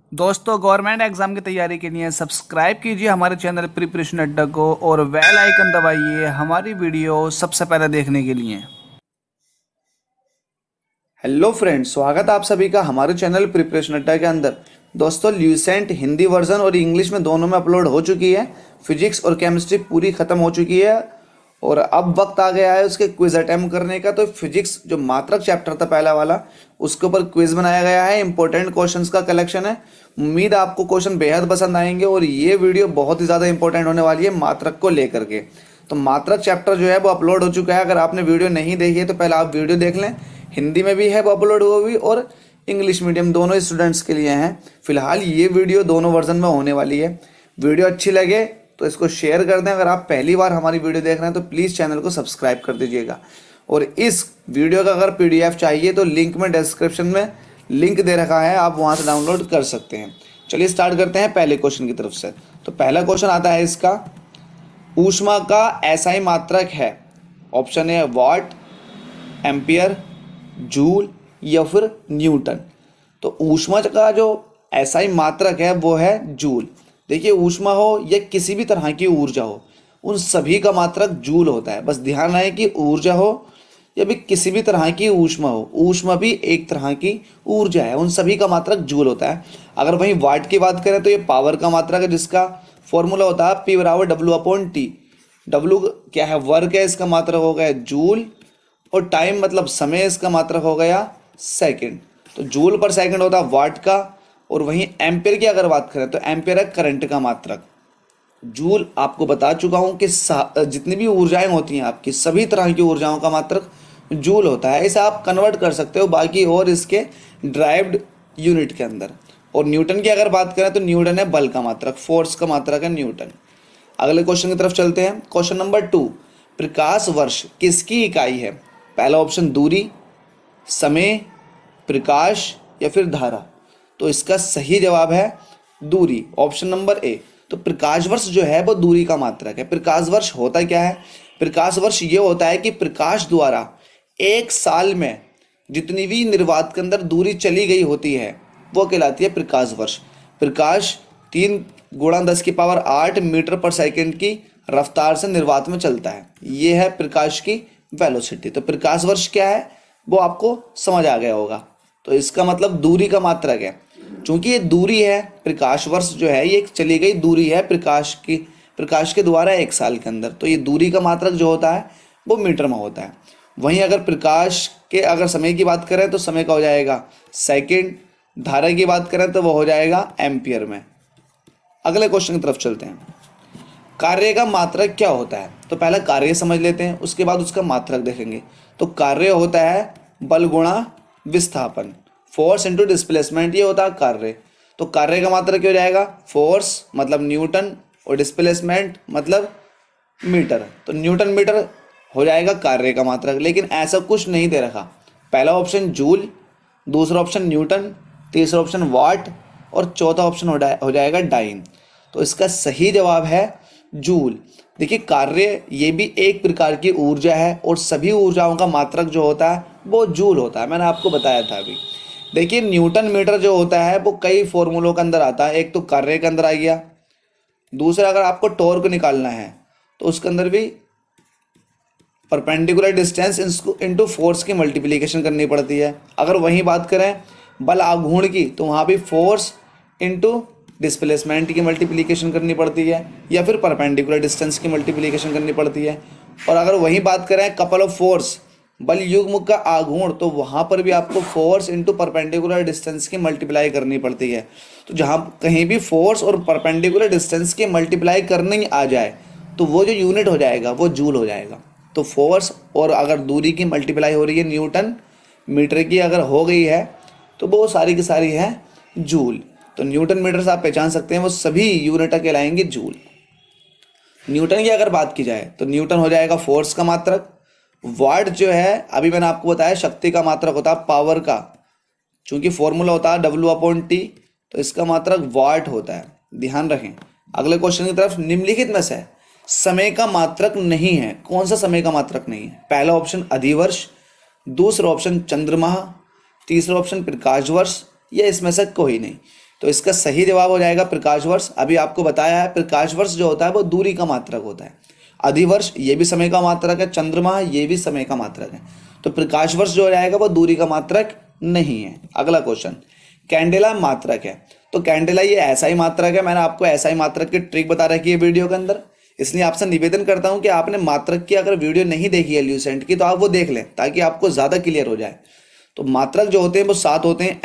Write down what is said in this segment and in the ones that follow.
दोस्तों, government exam की तैयारी के लिए सब्सक्राइब कीजिए हमारे चैनल प्रिपरेशन अड्डा को और बेल आइकन दबाइए हमारी वीडियो सबसे पहले देखने के लिए। हेलो फ्रेंड्स, स्वागत है आप सभी का हमारे चैनल प्रिपरेशन अड्डा के अंदर। दोस्तों, ल्यूसेंट हिंदी वर्जन और इंग्लिश में दोनों में अपलोड हो चुकी है। फिजिक्स और केमिस्ट्री पूरी ख़त्म हो चुकी है और अब वक्त आ गया है उसके क्विज अटेम्प्ट करने का। तो फिजिक्स जो मात्रक चैप्टर था पहला वाला, उसके ऊपर क्विज बनाया गया है। इंपॉर्टेंट क्वेश्चंस का कलेक्शन है। उम्मीद है आपको क्वेश्चन बेहद पसंद आएंगे और ये वीडियो बहुत ही ज़्यादा इंपॉर्टेंट होने वाली है मात्रक को लेकर के। तो मात्रक चैप्टर जो है वो अपलोड हो चुका है। अगर आपने वीडियो नहीं देखी है तो पहले आप वीडियो देख लें। हिंदी में भी है वो अपलोड हुआ भी और इंग्लिश मीडियम दोनों स्टूडेंट्स के लिए हैं। फिलहाल ये वीडियो दोनों वर्जन में होने वाली है। वीडियो अच्छी लगे तो इसको शेयर कर दें। अगर आप पहली बार हमारी वीडियो देख रहे हैं तो प्लीज़ चैनल को सब्सक्राइब कर दीजिएगा। और इस वीडियो का अगर पीडीएफ चाहिए तो लिंक में डिस्क्रिप्शन में लिंक दे रखा है, आप वहाँ से डाउनलोड कर सकते हैं। चलिए स्टार्ट करते हैं पहले क्वेश्चन की तरफ से। तो पहला क्वेश्चन आता है इसका, ऊष्मा का एसआई मात्रक है। ऑप्शन है वाट, एम्पियर, जूल या फिर न्यूटन। तो ऊष्मा का जो एसआई मात्रक है वो है जूल। देखिए, ऊष्मा हो या किसी भी तरह की ऊर्जा हो, उन सभी का मात्रक जूल होता है। बस ध्यान रहे कि ऊर्जा हो या भी किसी भी तरह की ऊष्मा हो, ऊष्मा भी एक तरह की ऊर्जा है, उन सभी का मात्रक जूल होता है। अगर वहीं वाट की बात करें तो ये पावर का मात्रक है, जिसका फॉर्मूला होता है P/W/T। W क्या है, वर्क है, इसका मात्रक हो गया जूल, और टाइम मतलब समय, इसका मात्रक हो गया सेकंड। तो जूल पर सेकंड होता है वाट का। और वहीं एम्पियर की अगर बात करें तो एम्पियर है करंट का मात्रक। जूल आपको बता चुका हूं कि जितनी भी ऊर्जाएं होती हैं आपकी, सभी तरह की ऊर्जाओं का मात्रक जूल होता है। इसे आप कन्वर्ट कर सकते हो बाकी और इसके ड्राइव्ड यूनिट के अंदर। और न्यूटन की अगर बात करें तो न्यूटन है बल का मात्रक, फोर्स का मात्रक है न्यूटन। अगले क्वेश्चन की तरफ चलते हैं। क्वेश्चन नंबर 2, प्रकाश वर्ष किसकी इकाई है? पहला ऑप्शन दूरी, समय, प्रकाश या फिर धारा। तो इसका सही जवाब है दूरी, ऑप्शन नंबर ए। तो प्रकाश वर्ष जो है वो दूरी का मात्रक है। प्रकाश वर्ष होता क्या है? प्रकाश वर्ष ये होता है कि प्रकाश द्वारा एक साल में जितनी भी निर्वात के अंदर दूरी चली गई होती है वो कहलाती है प्रकाश वर्ष। प्रकाश 3 × 10⁸ मीटर पर सेकंड की रफ्तार से निर्वात में चलता है। ये है प्रकाश की वेलोसिटी। तो प्रकाश वर्ष क्या है वो आपको समझ आ गया होगा। तो इसका मतलब दूरी का मात्रक है। चूंकि ये दूरी है, प्रकाश वर्ष जो है ये एक चली गई दूरी है प्रकाश के द्वारा एक साल के अंदर। तो ये दूरी का मात्रक जो होता है वो मीटर में होता है। वहीं अगर प्रकाश के अगर समय की बात करें तो समय का हो जाएगा सेकंड, धारा की बात करें तो वो हो जाएगा एम्पियर में। अगले क्वेश्चन की तरफ चलते हैं। कार्य का मात्रक क्या होता है? तो पहले कार्य समझ लेते हैं, उसके बाद उसका मात्रक देखेंगे। तो कार्य होता है बल गुणा विस्थापन, फोर्स इंटू डिस्प्लेसमेंट, ये होता है कार्य। तो कार्य का मात्रक क्या हो जाएगा? फोर्स मतलब न्यूटन और डिस्प्लेसमेंट मतलब मीटर। तो न्यूटन मीटर हो जाएगा कार्य का मात्रक। लेकिन ऐसा कुछ नहीं दे रखा। पहला ऑप्शन जूल, दूसरा ऑप्शन न्यूटन, तीसरा ऑप्शन वाट और चौथा ऑप्शन हो जाएगा डाइन। तो इसका सही जवाब है जूल। देखिए, कार्य ये भी एक प्रकार की ऊर्जा है और सभी ऊर्जाओं का मात्रक जो होता है वो जूल होता है। मैंने आपको बताया था अभी। देखिए, न्यूटन मीटर जो होता है वो कई फॉर्मूलों के अंदर आता है। एक तो कार्य के अंदर आ गया, दूसरा अगर आपको टॉर्क निकालना है तो उसके अंदर भी परपेंडिकुलर डिस्टेंस इनटू फोर्स की मल्टीप्लिकेशन करनी पड़ती है। अगर वहीं बात करें बल आघूर्ण की तो वहाँ भी फोर्स इनटू डिस्प्लेसमेंट की मल्टीप्लिकेशन करनी पड़ती है या फिर परपेंडिकुलर डिस्टेंस की मल्टीप्लिकेशन करनी पड़ती है। और अगर वहीं बात करें कपल ऑफ फोर्स, बल युग्म का आघूर्ण, तो वहाँ पर भी आपको फोर्स इनटू परपेंडिकुलर डिस्टेंस की मल्टीप्लाई करनी पड़ती है। तो जहाँ कहीं भी फोर्स और परपेंडिकुलर डिस्टेंस की मल्टीप्लाई करनी आ जाए तो वो जो यूनिट हो जाएगा वो जूल हो जाएगा। तो फोर्स और अगर दूरी की मल्टीप्लाई हो रही है न्यूटन मीटर की अगर हो गई है तो वो सारी की सारी है जूल। तो न्यूटन मीटर से आप पहचान सकते हैं वो सभी यूनिट कहलाएंगे जूल। न्यूटन की अगर बात की जाए तो न्यूटन हो जाएगा फोर्स का मात्रक। वाट जो है अभी मैंने आपको बताया शक्ति का मात्रक होता है पावर का। चूंकि फॉर्मूला होता है W/T, तो इसका मात्रक वाट होता है, ध्यान रखें। अगले क्वेश्चन की तरफ, निम्नलिखित में से समय का मात्रक नहीं है। कौन सा समय का मात्रक नहीं है? पहला ऑप्शन अधिवर्ष, दूसरा ऑप्शन चंद्रमाह, तीसरा ऑप्शन प्रकाश वर्ष या इसमें से कोई नहीं। तो इसका सही जवाब हो जाएगा प्रकाश वर्ष। अभी आपको बताया है प्रकाश वर्ष जो होता है वो दूरी का मात्रक होता है। अधिवर्ष ये भी समय का मात्रक है, चंद्रमा ये भी समय का मात्रक है। तो प्रकाश वर्ष जो हो जाएगा वो दूरी का मात्रक नहीं है। अगला क्वेश्चन, कैंडेला मात्रक है। तो कैंडेला ये ऐसा ही मात्रक है, मैंने आपको ऐसा ही मात्रक की ट्रिक बता रखी है वीडियो के अंदर। इसलिए आपसे निवेदन करता हूं कि आपने मात्रक की अगर वीडियो नहीं देखी है ल्यूसेंट की तो आप वो देख लें ताकि आपको ज़्यादा क्लियर हो जाए। तो मात्रक जो होते हैं वो 7 होते हैं,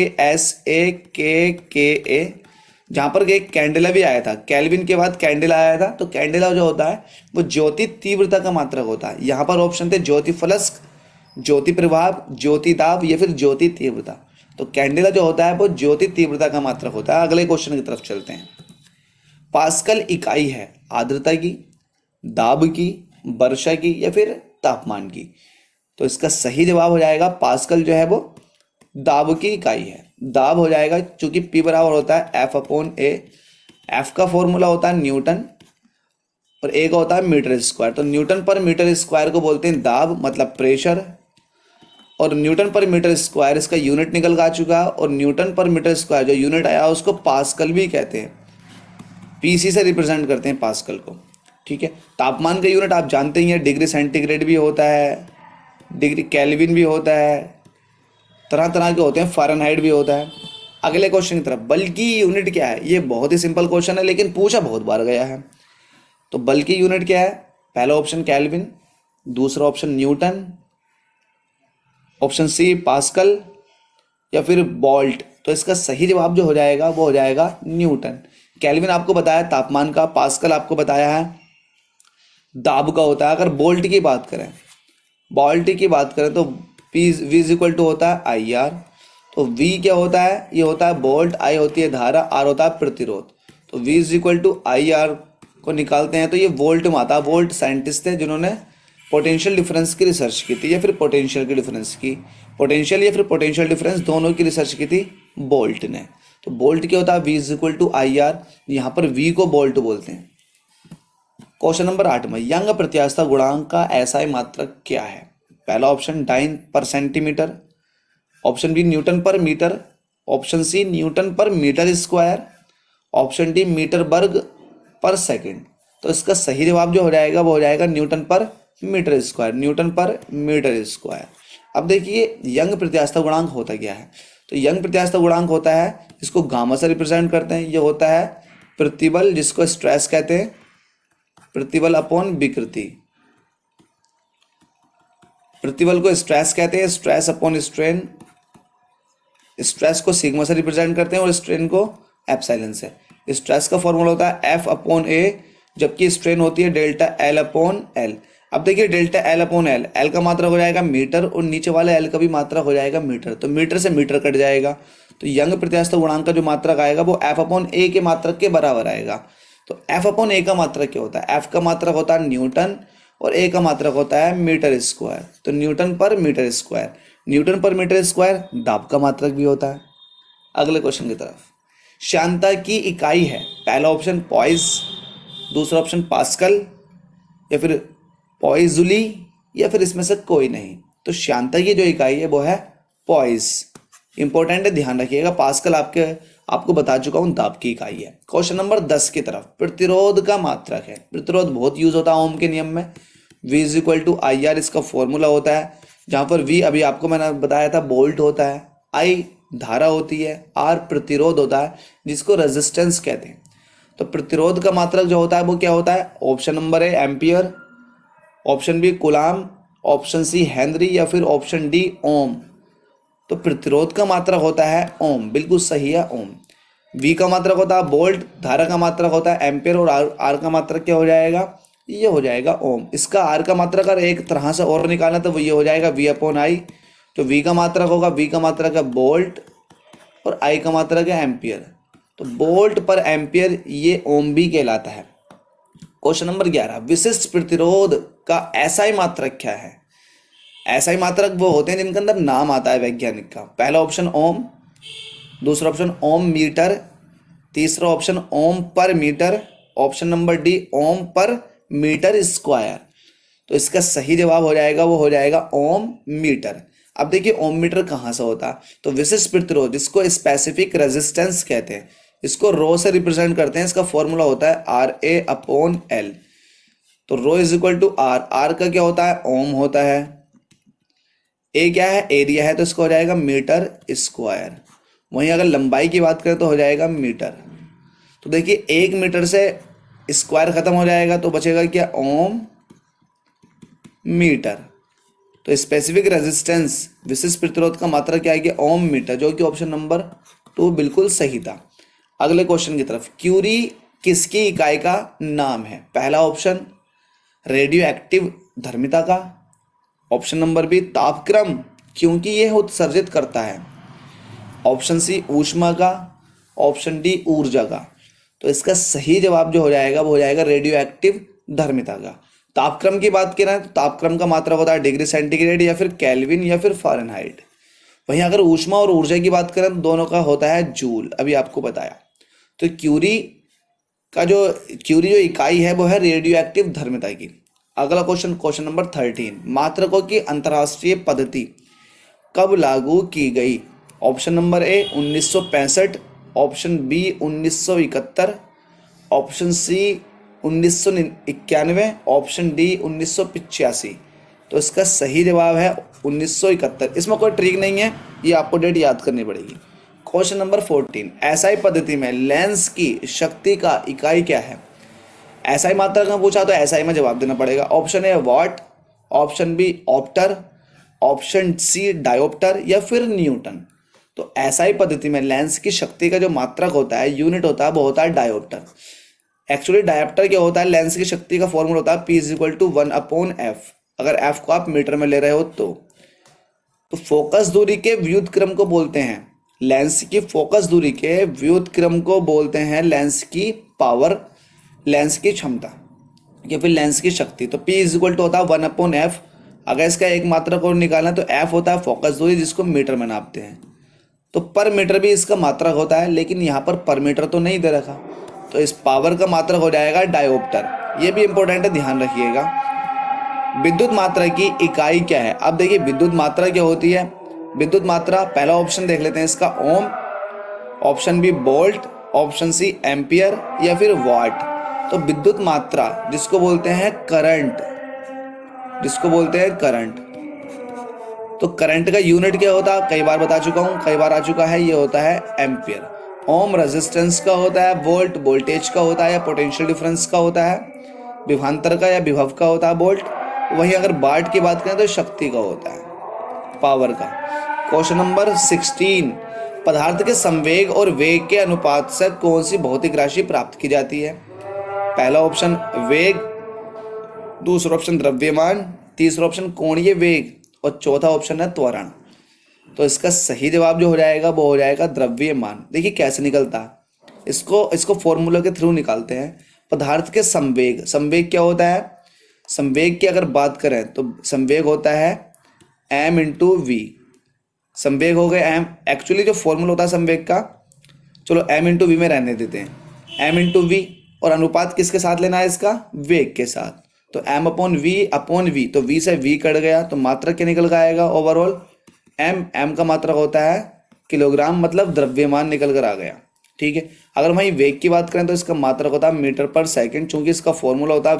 MKSAKKA, जहाँ पर एक कैंडेला भी आया था, केल्विन के बाद कैंडेला आया था। तो कैंडेला जो होता है वो ज्योति तीव्रता का मात्रक होता है। यहाँ पर ऑप्शन थे ज्योति फलस्क, ज्योति प्रभाव, ज्योति दाब या फिर ज्योति तीव्रता। तो कैंडेला जो होता है वो ज्योति तीव्रता का मात्रक होता है। अगले क्वेश्चन की तरफ चलते हैं। पास्कल इकाई है आर्द्रता की, दाब की, वर्षा की या फिर तापमान की। तो इसका सही जवाब हो जाएगा पास्कल जो है वो दाब की इकाई है। दाब हो जाएगा चूंकि P बराबर होता है F/A। F का फॉर्मूला होता है न्यूटन और A का होता है मीटर स्क्वायर। तो न्यूटन पर मीटर स्क्वायर को बोलते हैं दाब, मतलब प्रेशर। और न्यूटन पर मीटर स्क्वायर इसका यूनिट निकल का आ चुका है। और न्यूटन पर मीटर स्क्वायर जो यूनिट आया उसको पास्कल भी कहते हैं। PC से रिप्रेजेंट करते हैं पास्कल को। ठीक है, तापमान का यूनिट आप जानते ही हैं, डिग्री सेंटीग्रेड भी होता है, डिग्री केल्विन भी होता है, तरह तरह के होते हैं, फ़ारेनहाइट भी होता है। अगले क्वेश्चन की तरफ, बल की यूनिट क्या है। ये बहुत ही सिंपल क्वेश्चन है लेकिन पूछा बहुत बार गया है। तो बल की यूनिट क्या है। पहला ऑप्शन केल्विन, दूसरा option newton, option C pascal या फिर वोल्ट। तो इसका सही जवाब जो हो जाएगा वो हो जाएगा न्यूटन। केल्विन आपको बताया तापमान का, पास्कल आपको बताया है दाब का होता है। अगर वोल्ट की बात करें, तो V इक्वल टू होता है IR। तो V क्या होता है, ये होता है वोल्ट, I होती है धारा, R होता है प्रतिरोध। तो V इक्वल टू IR को निकालते हैं तो ये वोल्ट में आता है। वोल्ट साइंटिस्ट थे जिन्होंने पोटेंशियल डिफरेंस की रिसर्च की थी या फिर पोटेंशियल की डिफरेंस की, पोटेंशियल या फिर पोटेंशियल डिफरेंस दोनों की रिसर्च की थी बोल्ट ने। तो बोल्ट क्या होता है V इक्वल टू IR, यहाँ पर V को बोल्ट बोलते हैं। क्वेश्चन नंबर 8 में, यंग प्रत्यास्थता गुणांक का SI मात्रक क्या है। पहला ऑप्शन डाइन पर सेंटीमीटर, ऑप्शन बी न्यूटन पर मीटर, ऑप्शन सी न्यूटन पर metre square, option D metre वर्ग पर सेकंड। तो इसका सही जवाब जो हो जाएगा वो हो जाएगा न्यूटन पर मीटर स्क्वायर, न्यूटन पर मीटर स्क्वायर। अब देखिए यंग प्रत्यास्थता गुणांक होता क्या है। तो यंग प्रत्यास्थता गुणांक होता है, इसको गामा से रिप्रेजेंट करते हैं। ये होता है प्रतिबल, जिसको स्ट्रेस कहते हैं, प्रतिबल अपॉन विकृति। प्रतिबल को स्ट्रेस कहते हैं, स्ट्रेस अपॉन स्ट्रेन। स्ट्रेस को सिग्मा से रिप्रेजेंट करते हैं और स्ट्रेन को एप्सिलॉन से। स्ट्रेस का फॉर्मूला होता है F/A, जबकि स्ट्रेन होती है डेल्टा L/L। अब देखिए डेल्टा L/L, L का मात्रक हो जाएगा मीटर और नीचे वाले L का भी मात्रक हो जाएगा मीटर। तो मीटर से मीटर कट जाएगा। तो यंग प्रत्यास्थता गुणांक का जो मात्रक आएगा वो F/A के मात्रक के बराबर आएगा। तो F/A का मात्रक क्या होता है। F का मात्रक होता है न्यूटन और A का मात्रक होता है मीटर स्क्वायर। तो न्यूटन पर मीटर स्क्वायर, न्यूटन पर मीटर स्क्वायर दाब का मात्रक भी होता है। अगले क्वेश्चन की तरफ, श्यानता की इकाई है। पहला ऑप्शन पॉइज, दूसरा ऑप्शन पास्कल या फिर पॉइजुली या फिर इसमें से कोई नहीं। तो श्यानता की जो इकाई है वो है पॉइज। इंपॉर्टेंट है, ध्यान रखिएगा। पास्कल आपको बता चुका हूं दाब की इकाई है। क्वेश्चन नंबर 10 की तरफ, प्रतिरोध का मात्रक है। प्रतिरोध बहुत यूज होता है ओम के नियम में। V इक्वल टू IR इसका फॉर्मूला होता है, जहां पर V अभी आपको मैंने बताया था वोल्ट होता है, I धारा होती है, R प्रतिरोध होता है जिसको रेजिस्टेंस कहते हैं। तो प्रतिरोध का मात्रक जो होता है वो क्या होता है। Option number A ampere, option B coulomb, option C henry या फिर ऑप्शन डी ओम। तो प्रतिरोध का मात्रक होता है ओम, बिल्कुल सही है ओम। V का मात्रक होता है वोल्ट, धारा का मात्रक होता है एम्पियर और R का मात्रक क्या हो जाएगा, ये हो जाएगा ओम। इसका R का मात्रक अगर एक तरह से और निकालना तो वो ये हो जाएगा V/I। तो V का मात्रक होगा, V का मात्रक है वोल्ट और I का मात्रक है एम्पियर। तो वोल्ट पर एम्पियर ये ओम भी कहलाता है। क्वेश्चन नंबर 11, विशिष्ट प्रतिरोध का SI मात्रक क्या है। SI मात्रक वो होते हैं जिनके अंदर नाम आता है वैज्ञानिक का। पहला ऑप्शन ओम, दूसरा ऑप्शन ओम मीटर, तीसरा ऑप्शन ओम पर metre, option number D ohm पर मीटर स्क्वायर। तो इसका सही जवाब हो जाएगा वो हो जाएगा ओम मीटर। अब देखिए ओम मीटर कहाँ से होता है, तो विशिष्ट प्रतिरोध जिसको स्पेसिफिक रेजिस्टेंस कहते हैं, इसको रो से रिप्रेजेंट करते हैं। इसका फॉर्मूला होता है RA/L। तो rho is equal to R, R का क्या होता है, ओम होता है, ए क्या है, एरिया है, तो इसको हो जाएगा मीटर स्क्वायर। वहीं अगर लंबाई की बात करें तो हो जाएगा मीटर। तो देखिए 1 मीटर से स्क्वायर खत्म हो जाएगा तो बचेगा क्या, ओम मीटर। तो स्पेसिफिक रेजिस्टेंस विशिष्ट प्रतिरोध का मात्रा क्या है कि ओम मीटर, जो कि ऑप्शन नंबर 2 बिल्कुल सही था। अगले क्वेश्चन की तरफ, क्यूरी किसकी इकाई का नाम है? पहला ऑप्शन रेडियो एक्टिव धर्मिता का, ऑप्शन नंबर बी तापक्रम क्योंकि यह उत्सर्जित करता है, ऑप्शन सी ऊष्मा का, ऑप्शन डी ऊर्जा का। तो इसका सही जवाब जो हो जाएगा वो हो जाएगा रेडियो एक्टिव धर्मिता का। तापक्रम की बात करें तो तापक्रम का मात्रक होता है डिग्री सेंटीग्रेड या फिर केल्विन या फिर फ़ारेनहाइट। वहीं अगर ऊष्मा और ऊर्जा की बात करें तो दोनों का होता है जूल, अभी आपको बताया। तो क्यूरी जो इकाई है वो है रेडियो एक्टिव धर्मिता की। अगला क्वेश्चन, क्वेश्चन नंबर 13, मात्रकों की अंतर्राष्ट्रीय पद्धति कब लागू की गई? Option number A 1965, option B 1971, option C 1991, option D 1985। तो इसका सही जवाब है 1971। इसमें कोई ट्रिक नहीं है, ये आपको डेट याद करनी पड़ेगी। क्वेश्चन नंबर 14, एसआई पद्धति में लेंस की शक्ति का इकाई क्या है? एसआई मात्रक में पूछा तो एसआई में जवाब देना पड़ेगा। Option A watt, option B ऑप्टर, ऑप्शन सी डायोप्टर या फिर न्यूटन। तो एसआई पद्धति में लेंस की शक्ति का जो मात्रक होता है, यूनिट होता है, वो होता है डायोप्टर। एक्चुअली डायोप्टर क्या होता है, लेंस की शक्ति का फॉर्मूला होता है P = 1/f, अगर f को आप मीटर में ले रहे हो तो फोकस दूरी के व्युत्क्रम को बोलते हैं, लेंस की फोकस दूरी के व्युत्क्रम को बोलते हैं लेंस की पावर, लेंस की क्षमता या फिर लेंस की शक्ति। तो P = होता है 1/f। अगर इसका एक मात्रक और निकालना तो f होता है फोकस दूरी जिसको मीटर में नापते हैं। तो पर मीटर भी इसका मात्रक होता है, लेकिन यहाँ पर मीटर तो नहीं दे रखा, तो इस पावर का मात्रक हो जाएगा डायोप्टर। ये भी इंपॉर्टेंट है, ध्यान रखिएगा। विद्युत मात्रा की इकाई क्या है? अब देखिए विद्युत मात्रा क्या होती है। विद्युत मात्रा, पहला ऑप्शन देख लेते हैं इसका, ohm, option B volt, option C ampere या फिर वाट। तो विद्युत मात्रा जिसको बोलते हैं करंट, जिसको बोलते हैं करंट, तो करंट का यूनिट क्या होता है, कई बार बता चुका हूं, कई बार आ चुका है, ये होता है एम्पियर। ओम रेजिस्टेंस का होता है, वोल्ट वोल्टेज का होता है या पोटेंशियल डिफरेंस का होता है, विभवांतर का या विभव का होता है वोल्ट। वहीं अगर वाट की बात करें तो शक्ति का होता है, पावर का। क्वेश्चन नंबर 16, पदार्थ के संवेग और वेग के अनुपात से कौन सी भौतिक राशि प्राप्त की जाती है? पहला ऑप्शन वेग, दूसरा ऑप्शन द्रव्यमान, तीसरा ऑप्शन कोणीय वेग और चौथा ऑप्शन है त्वरण। तो इसका सही जवाब जो हो जाएगा वो हो जाएगा द्रव्यमान। देखिए कैसे निकलता है, इसको फॉर्मूला के थ्रू निकालते हैं। पदार्थ के संवेग, संवेग क्या होता है, संवेग की अगर बात करें तो संवेग होता है m/v। संवेग हो गए m, एक्चुअली जो फॉर्मूला होता है संवेग का, चलो m/v में रहने देते हैं, m/v, और अनुपात किसके साथ लेना है इसका, वेग के साथ। तो m/v/v, तो v से v कट गया तो मात्रक क्या निकल आएगा ओवरऑल, m का मात्रक होता है किलोग्राम, मतलब द्रव्यमान निकल कर आ गया। ठीक है, अगर वहीं वेग की बात करें तो इसका मात्रक होता है मीटर पर सेकंड, चूंकि इसका फॉर्मूला होता है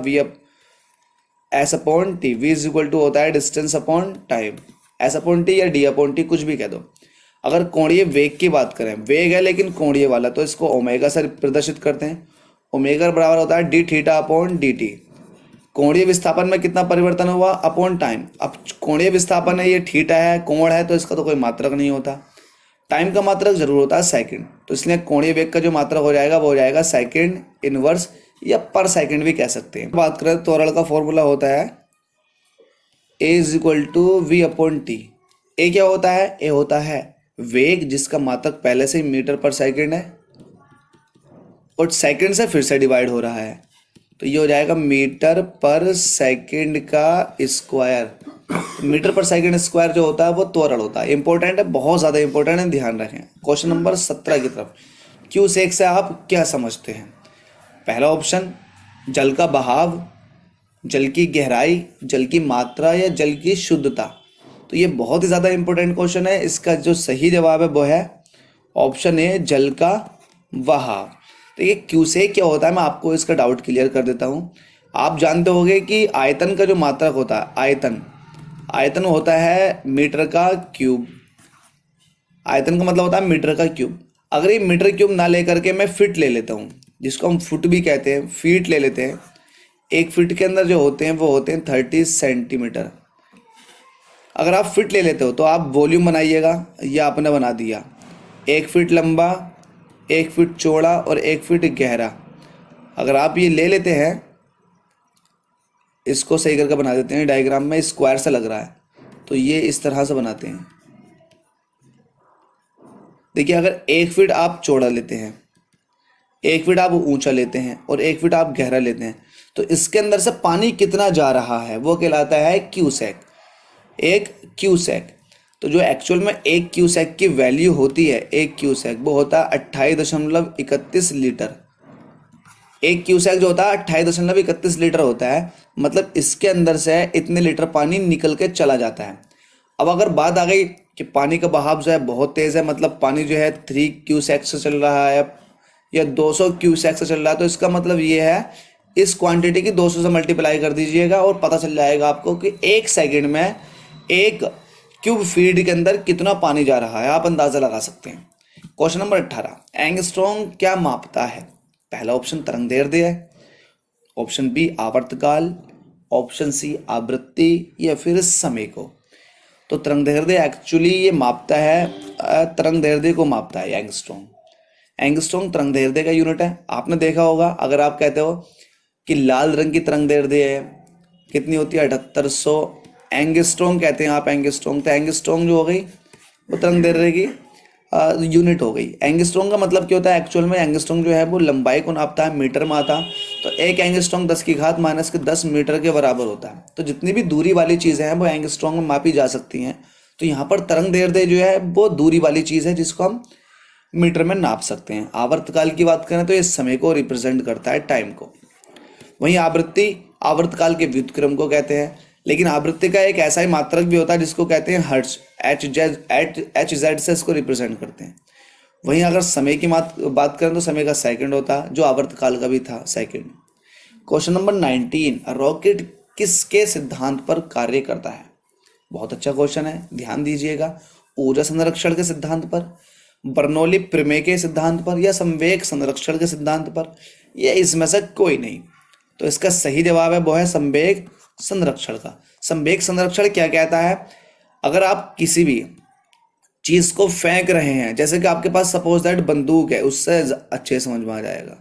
v/s/t, v = होता है डिस्टेंस अपॉन टाइम, s/t या d/t कुछ भी कह दो। अगर कोणीय वेग की बात करें, वेग है लेकिन कोणीय वाला, तो इसको ओमेगा से प्रदर्शित करते हैं। ओमेगा बराबर होता है d(θ/dt)। कोणीय विस्थापन में कितना परिवर्तन हुआ, अपॉन टाइम। अब कोणीय विस्थापन है, ये थीटा है, कोण है, तो इसका तो कोई मात्रक नहीं होता। टाइम का मात्रक जरूर होता है सेकंड, तो इसलिए कोणीय वेग का जो मात्रक हो जाएगा वो हो जाएगा सेकंड इनवर्स या पर सेकंड भी कह सकते हैं। बात करें त्वरण का फॉर्मूला होता है A = v/t। ए क्या होता है, ए होता है वेग जिसका मात्रक पहले से ही मीटर पर सेकंड है और सेकंड से फिर से डिवाइड हो रहा है, तो ये हो जाएगा मीटर पर सेकंड का स्क्वायर। मीटर पर सेकंड स्क्वायर जो होता है वो त्वरण होता है। इंपॉर्टेंट है, बहुत ज़्यादा इंपॉर्टेंट है, ध्यान रखें। क्वेश्चन नंबर 17 की तरफ, Q से आप क्या समझते हैं? पहला ऑप्शन जल का बहाव, जल की गहराई, जल की मात्रा या जल की शुद्धता। तो ये बहुत ही ज़्यादा इंपॉर्टेंट क्वेश्चन है। इसका जो सही जवाब है वो है ऑप्शन ए, जल का बहाव। तो ये क्यूसेक क्या होता है, मैं आपको इसका डाउट क्लियर कर देता हूँ। आप जानते होंगे कि आयतन का जो मात्रक होता है, आयतन होता है मीटर का क्यूब। आयतन का मतलब होता है मीटर का क्यूब। अगर ये मीटर क्यूब ना लेकर के मैं फिट ले लेता हूँ, जिसको हम फुट भी कहते हैं, फीट ले लेते हैं। एक फीट के अंदर जो होते हैं वो होते हैं 30 सेंटीमीटर। अगर आप फिट ले लेते हो तो आप वॉल्यूम बनाइएगा, या आपने बना दिया 1 फीट लंबा, 1 फीट चौड़ा और 1 फीट गहरा। अगर आप ये ले लेते हैं, इसको सही करके बना देते हैं, डायग्राम में स्क्वायर सा लग रहा है, तो ये इस तरह से बनाते हैं। देखिए, अगर 1 फीट आप चौड़ा लेते हैं, 1 फीट आप ऊंचा लेते हैं और 1 फीट आप गहरा लेते हैं, तो इसके अंदर से पानी कितना जा रहा है वो कहलाता है क्यूसेक। एक क्यूसेक। तो जो एक्चुअल में एक क्यूसेक की वैल्यू होती है, एक क्यूसेक वो होता है 28.31 लीटर। एक क्यूसेक जो होता है 28.31 लीटर होता है। मतलब इसके अंदर से इतने लीटर पानी निकल के चला जाता है। अब अगर बात आ गई कि पानी का बहाव जो है बहुत तेज़ है, मतलब पानी जो है 3 क्यूसेक से चल रहा है या 200 क्यूसेक से चल रहा है, तो इसका मतलब ये है इस क्वांटिटी की 200 से मल्टीप्लाई कर दीजिएगा और पता चल जाएगा आपको कि 1 सेकंड में 1 क्यूब फीट के अंदर कितना पानी जा रहा है। आप अंदाज़ा लगा सकते हैं। क्वेश्चन नंबर 18, एंगस्ट्रॉम क्या मापता है? पहला ऑप्शन तरंगदैर्ध्य है, ऑप्शन बी आवर्तकाल, ऑप्शन सी आवृत्ति, या फिर समय को। तो तरंगदैर्ध्य एक्चुअली ये मापता है, तरंगदैर्ध्य को मापता है एंगस्ट्रॉम। एंगस्ट्रॉम तरंगदैर्ध्य का यूनिट है। आपने देखा होगा, अगर आप कहते हो कि लाल रंग की तरंगदैर्ध्य है कितनी होती है, 7800 एंगस्ट्रॉम कहते हैं आप, एंगस्ट्रॉम। तो एंगस्ट्रॉम जो हो गई वो तरंगदैर्ध्य की यूनिट हो गई। एंगस्ट्रॉम का मतलब क्या होता है, एक्चुअल में एंगस्ट्रॉम जो है वो लंबाई को नापता है, मीटर में आता। तो एक एंगस्ट्रॉम 10⁻⁻10 मीटर के बराबर होता है। तो जितनी भी दूरी वाली चीज़ें हैं वो एंगस्ट्रॉम में मापी जा सकती हैं। तो यहाँ पर तरंगदैर्ध्य जो है वो दूरी वाली चीज़ है जिसको हम मीटर में नाप सकते हैं। आवर्तकाल की बात करें तो ये समय को रिप्रेजेंट करता है, टाइम को। वहीं आवृत्ति आवर्तकाल के व्युत्क्रम को कहते हैं। लेकिन आवृत्ति का एक ऐसा ही मात्रक भी होता है जिसको कहते हैं हर्ट्ज, HZ से इसको रिप्रेजेंट करते हैं। वहीं अगर समय की बात करें तो समय का सेकंड होता है, जो आवर्तकाल का भी था, सेकंड। क्वेश्चन नंबर 19, रॉकेट किसके सिद्धांत पर कार्य करता है? बहुत अच्छा क्वेश्चन है, ध्यान दीजिएगा। ऊर्जा संरक्षण के सिद्धांत पर, बर्नौली प्रमेय के सिद्धांत पर, या संवेग संरक्षण के सिद्धांत पर, या इसमें से कोई नहीं। तो इसका सही जवाब है वो है संवेग संरक्षण का। संवेग संरक्षण क्या कहता है, अगर आप किसी भी चीज को फेंक रहे हैं, जैसे कि आपके पास सपोज दैट बंदूक है, उससे अच्छे समझ में आ जाएगा।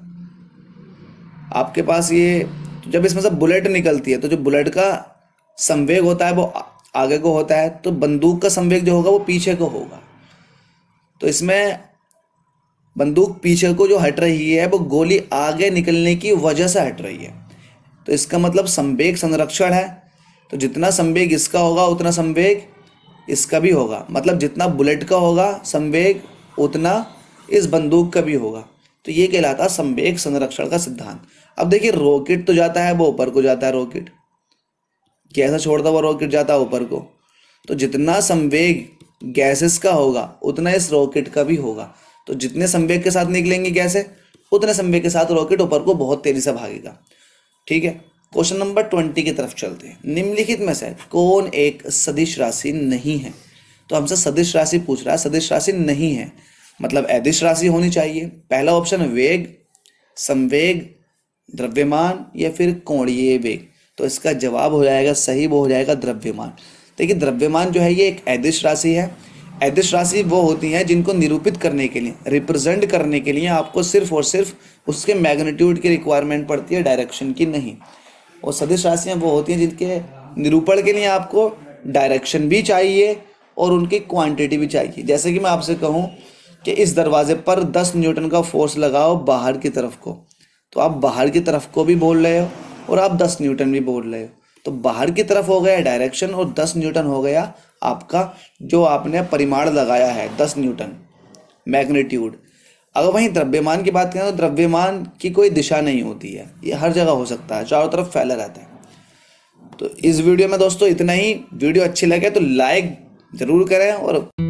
आपके पास ये, जब इसमें से बुलेट निकलती है तो जो बुलेट का संवेग होता है वो आगे को होता है, तो बंदूक का संवेग जो होगा वो पीछे को होगा। तो इसमें बंदूक पीछे को जो हट रही है वो गोली आगे निकलने की वजह से हट रही है। तो इसका मतलब संवेग संरक्षण है। तो जितना संवेग इसका होगा उतना संवेग इसका भी होगा। मतलब जितना बुलेट का होगा संवेग उतना इस बंदूक का भी होगा। तो ये कहलाता है संवेग संरक्षण का सिद्धांत। अब देखिए, रॉकेट तो जाता है वो ऊपर को जाता है, रॉकेट कैसा छोड़ता हुआ रॉकेट जाता है ऊपर को। तो जितना संवेग गैसेस का होगा उतना इस रॉकेट का भी होगा। तो जितने संवेग के साथ निकलेंगी गैसें उतने संवेग के साथ रॉकेट ऊपर को बहुत तेजी से भागेगा। ठीक है, क्वेश्चन नंबर 20 की तरफ चलते हैं। निम्नलिखित में से कौन एक सदिश राशि नहीं है? तो हमसे सदिश राशि पूछ रहा है, सदिश राशि नहीं है मतलब अदिश राशि होनी चाहिए। पहला ऑप्शन वेग, संवेग, द्रव्यमान, या फिर कोणीय वेग। तो इसका जवाब हो जाएगा सही, वो हो जाएगा द्रव्यमान। देखिए, द्रव्यमान जो है ये एक अदिश राशि है। अदिश राशि वो होती हैं जिनको निरूपित करने के लिए, रिप्रेजेंट करने के लिए आपको सिर्फ और सिर्फ उसके मैग्नीट्यूड की रिक्वायरमेंट पड़ती है, डायरेक्शन की नहीं। और सदिश राशियाँ वो होती हैं जिनके निरूपण के लिए आपको डायरेक्शन भी चाहिए और उनकी क्वांटिटी भी चाहिए। जैसे कि मैं आपसे कहूँ कि इस दरवाजे पर 10 न्यूटन का फोर्स लगाओ बाहर की तरफ को, तो आप बाहर की तरफ को भी बोल रहे हो और आप 10 न्यूटन भी बोल रहे हो। तो बाहर की तरफ हो गया डायरेक्शन और 10 न्यूटन हो गया आपका जो आपने परिमाण लगाया है, 10 न्यूटन मैग्नीट्यूड। अगर वहीं द्रव्यमान की बात करें तो द्रव्यमान की कोई दिशा नहीं होती है, ये हर जगह हो सकता है, चारों तरफ फैला रहता है। तो इस वीडियो में दोस्तों इतना ही। वीडियो अच्छी लगे तो लाइक ज़रूर करें और